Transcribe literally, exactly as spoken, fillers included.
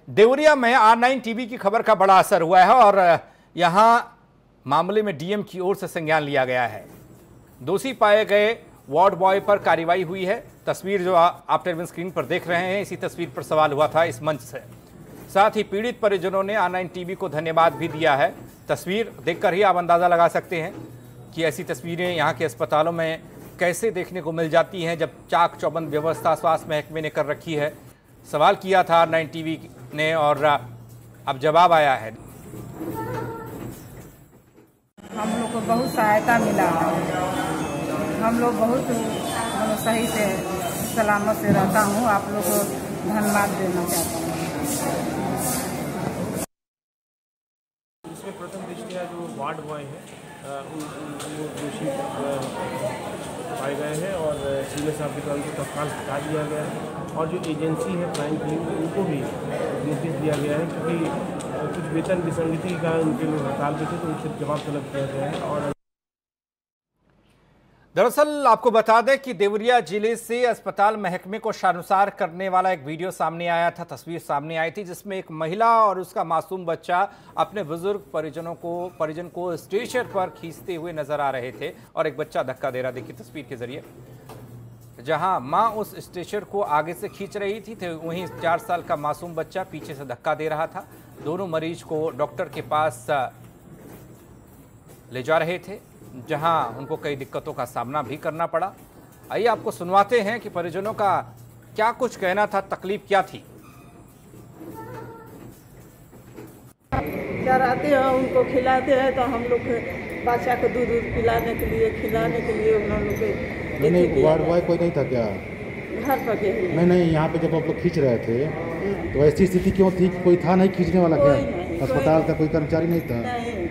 देवरिया में are nine TV की खबर का बड़ा असर हुआ है और यहां मामले में डीएम की ओर से संज्ञान लिया गया है। दोषी पाए गए वार्ड बॉय पर कार्रवाई हुई है। तस्वीर जो आप टेलीविजन स्क्रीन पर देख रहे हैं, इसी तस्वीर पर सवाल हुआ था इस मंच से। साथ ही पीड़ित परिजनों ने आर नाइन टीवी को धन्यवाद भी दिया है। तस्वीर देखकर ही आप अंदाजा लगा सकते हैं कि ऐसी तस्वीरें यहाँ के अस्पतालों में कैसे देखने को मिल जाती हैं, जब चाक चौबंद व्यवस्था स्वास्थ्य महकमे ने कर रखी है। सवाल किया था आर नाइन टीवी ने और अब जवाब आया है। हम लोग को बहुत सहायता मिला है। हम लोग बहुत मतलब सही से सलामत से रहता हूँ। आप लोग को धन्यवाद देना चाहता हूँ। इसमें प्रथम दृष्टया जो वार्ड बॉय है वो दोषी पाए गए हैं और सीनियर साहब के द्वारा उनको तत्काल हटा दिया गया है और जो एजेंसी है प्राइम क्लिनिक उनको भी नोटिस दिया गया है, क्योंकि कुछ वेतन विसंगति का उनके लोग हड़ताल पे थे तो उनसे जवाब तलब किया गया है। और दरअसल आपको बता दें कि देवरिया जिले से अस्पताल महकमे को शर्मसार करने वाला एक वीडियो सामने आया था, तस्वीर सामने आई थी, जिसमें एक महिला और उसका मासूम बच्चा अपने बुजुर्ग परिजनों को परिजन को स्ट्रेचर पर खींचते हुए नजर आ रहे थे और एक बच्चा धक्का दे रहा। देखिए तस्वीर के जरिए, जहां मां उस स्ट्रेचर को आगे से खींच रही थी, थे वहीं चार साल का मासूम बच्चा पीछे से धक्का दे रहा था। दोनों मरीज को डॉक्टर के पास ले जा रहे थे, जहां उनको कई दिक्कतों का सामना भी करना पड़ा। आइए आपको सुनवाते हैं कि परिजनों का क्या कुछ कहना था, तकलीफ क्या थी। चराते हैं, उनको खिलाते हैं, तो हम लोग बच्चा को दूध दूध पिलाने के लिए खिलाने के लिए उन लोग नहीं नहीं वार्ड बॉय कोई नहीं था क्या घर पर के नहीं नहीं यहाँ पे जब आप लोग खींच रहे थे तो ऐसी स्थिति क्यों थी? कोई था नहीं खींचने वाला क्या? अस्पताल का कोई कर्मचारी नहीं था? नहीं।